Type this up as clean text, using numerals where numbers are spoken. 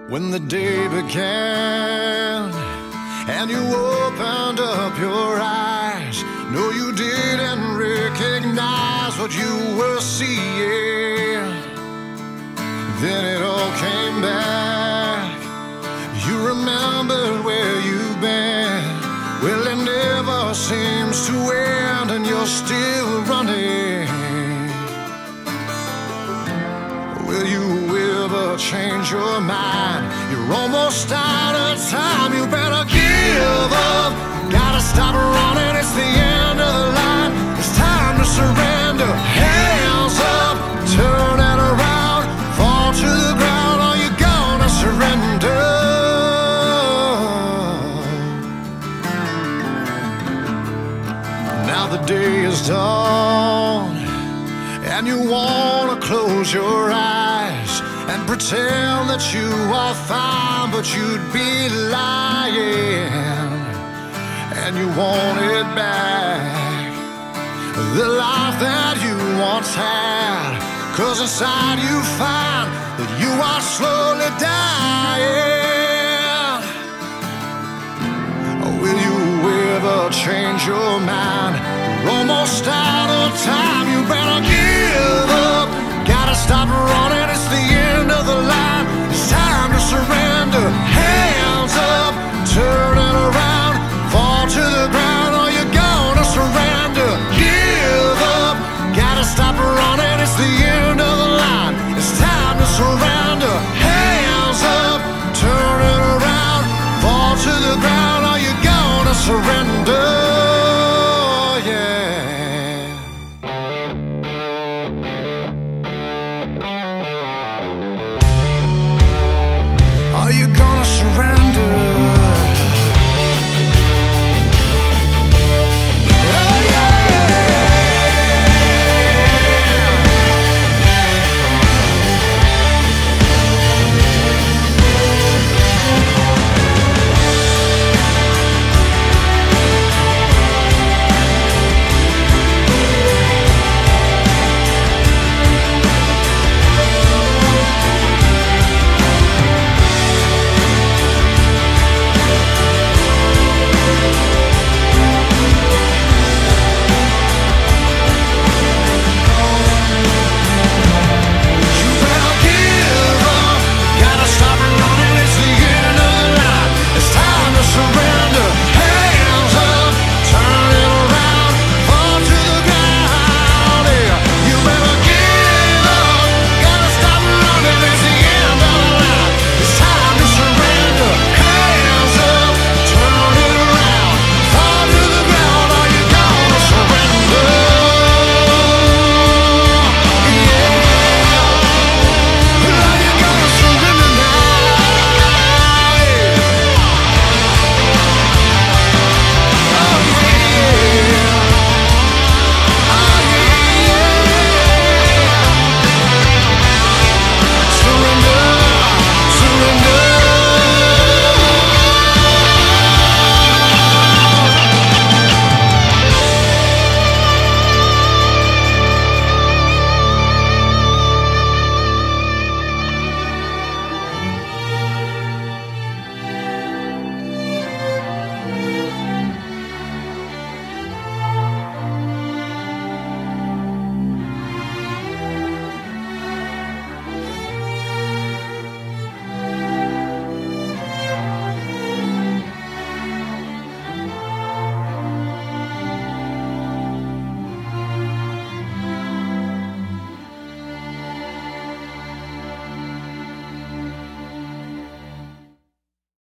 When the day began and you opened up your eyes, no, you didn't recognize what you were seeing. Then it all came back. You remembered where you've been. Well, it never seems to end, and you're still running. Will you ever change your mind? You're almost out of time. You better give up. Gotta stop running. It's the end of the line. It's time to surrender. Hands up, turn it around, fall to the ground. Are you gonna surrender? Now the day is done, and you wanna close your eyes and pretend that you are fine, but you'd be lying, and you want it back, the life that you once had, 'cause inside you find that you are slowly dying. Will you ever change your mind? You're almost out of time.